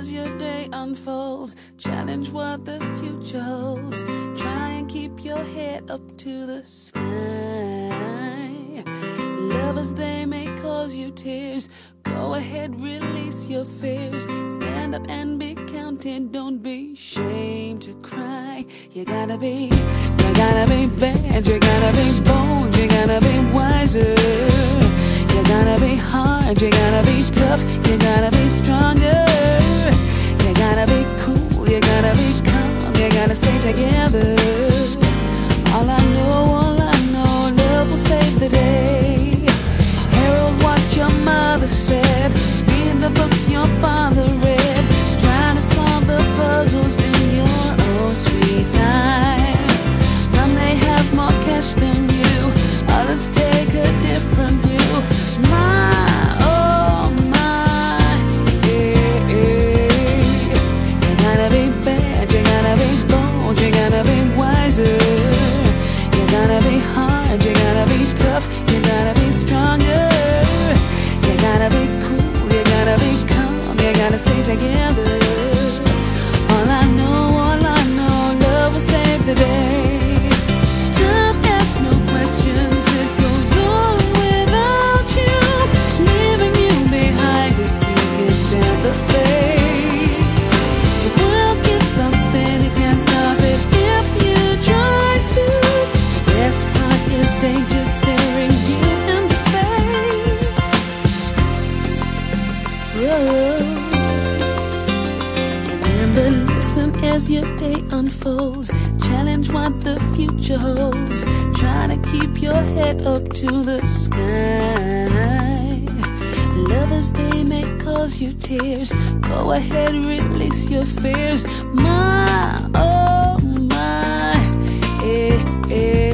as your day unfolds. Challenge what the future holds. Try and keep your head up to the sky. Lovers, they may cause you tears. Go ahead, release your fears. Stand up and be counted. Don't be ashamed to cry. You gotta be bad. You gotta be bold. You gotta be wiser. You gotta be hard. You gotta be tough. You gotta be stronger. You gotta be cool. You gotta be calm. You gotta stay together. All I know, love will save the day. Herald what your mother said. Read the books your father read. Trying to solve the puzzles in your own sweet time. Some may have more cash than you. Others take a different view. My, oh my, yeah, yeah. You gotta be bad. You gotta be bold. You gotta be wiser. You gotta be hard. You gotta be tough. You gotta be stronger. You gotta be cool, you gotta be calm, you gotta stay together. All I know, love will save the day. Time asks no questions, it goes on without you, leaving you behind if you can stand the pace. The world keeps on spinning, can't stop it if you try to. The best part is danger staring you in the face. Remember, listen as your day unfolds. Challenge what the future holds. Try to keep your head up to the sky. Lovers, they may cause you tears. Go ahead, release your fears. My, oh my, eh, eh.